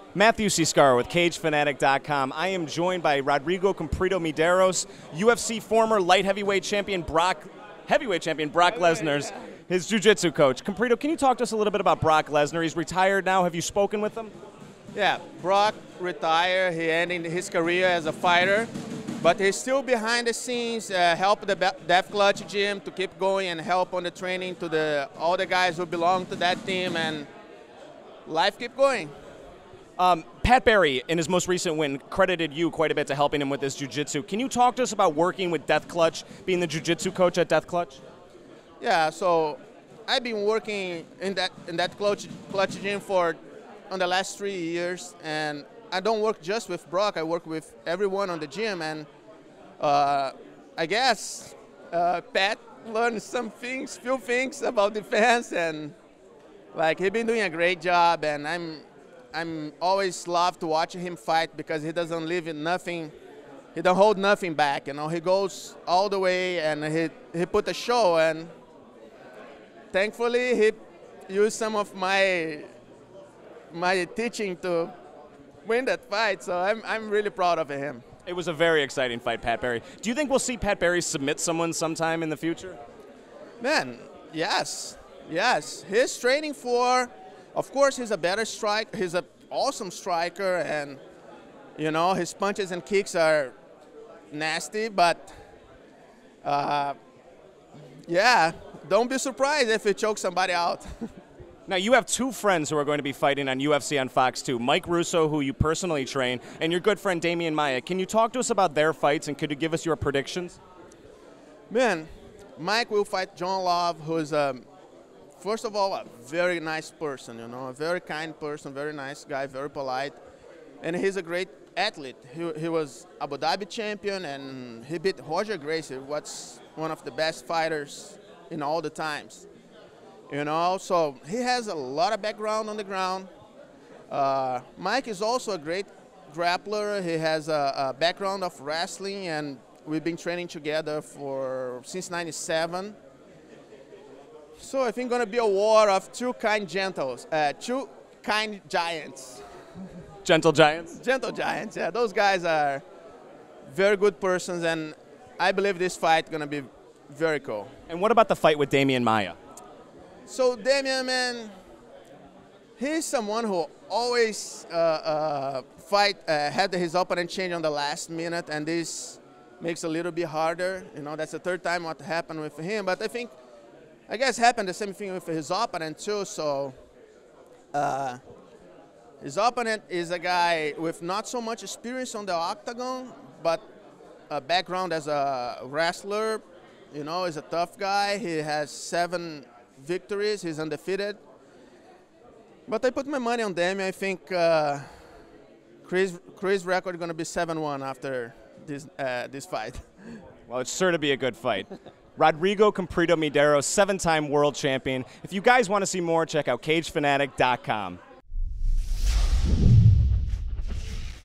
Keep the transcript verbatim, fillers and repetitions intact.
Matthew Ciscar with Cage Fanatic dot com. I am joined by Rodrigo Comprido Medeiros, U F C former light heavyweight champion Brock, heavyweight champion Brock Lesnar's, his jiu-jitsu coach. Comprido, can you talk to us a little bit about Brock Lesnar? He's retired now. Have you spoken with him? Yeah, Brock retired. He ended his career as a fighter, but he's still behind the scenes, uh, help the Death Clutch gym to keep going and help on the training to the all the guys who belong to that team, and life keep going. Um, Pat Barry, in his most recent win, credited you quite a bit to helping him with his jiu-jitsu. Can you talk to us about working with Death Clutch, being the jiu-jitsu coach at Death Clutch? Yeah, so I've been working in that in that clutch, clutch gym for on the last three years, and I don't work just with Brock. I work with everyone on the gym, and uh, I guess uh, Pat learned some things, few things about defense, and like he's been doing a great job, and I'm. I'm always love to watch him fight because he doesn't leave in nothing. He don't hold nothing back. You know, he goes all the way and he he put a show. And thankfully, he used some of my my teaching to win that fight. So I'm I'm really proud of him. It was a very exciting fight, Pat Barry. Do you think we'll see Pat Barry submit someone sometime in the future? Man, yes, yes. He's training for. Of course, he's a better striker. He's an awesome striker, and you know his punches and kicks are nasty. But uh, yeah, don't be surprised if he chokes somebody out. Now, you have two friends who are going to be fighting on U F C on Fox two. Mike Russo, who you personally train, and your good friend Damian Maia. Can you talk to us about their fights, and could you give us your predictions? Man, Mike will fight John Love, who's a first of all, a very nice person, you know, a very kind person, very nice guy, very polite. And he's a great athlete. He, he was Abu Dhabi champion, and he beat Roger Gracie, what's one of the best fighters in all the times. You know, so he has a lot of background on the ground. Uh, Mike is also a great grappler. He has a, a background of wrestling, and we've been training together for since ninety-seven. So I think it's going to be a war of two kind gentles, uh, two kind giants. Gentle giants? Gentle giants, yeah. Those guys are very good persons, and I believe this fight is going to be very cool. And what about the fight with Damian Maia? So Damian, man, he's someone who always uh, uh, fight, uh, had his opponent change on the last minute, and this makes it a little bit harder. You know, that's the third time what happened with him, but I think I guess happened the same thing with his opponent too. So uh, his opponent is a guy with not so much experience on the octagon, but a background as a wrestler. You know, he's a tough guy. He has seven victories. He's undefeated. But I put my money on Damian. I think uh, Chris' Chris' record is going to be seven one after this uh, this fight. Well, it's sure to be a good fight. Rodrigo Comprido Medeiros, seven-time world champion. If you guys want to see more, check out Cage Fanatic dot com.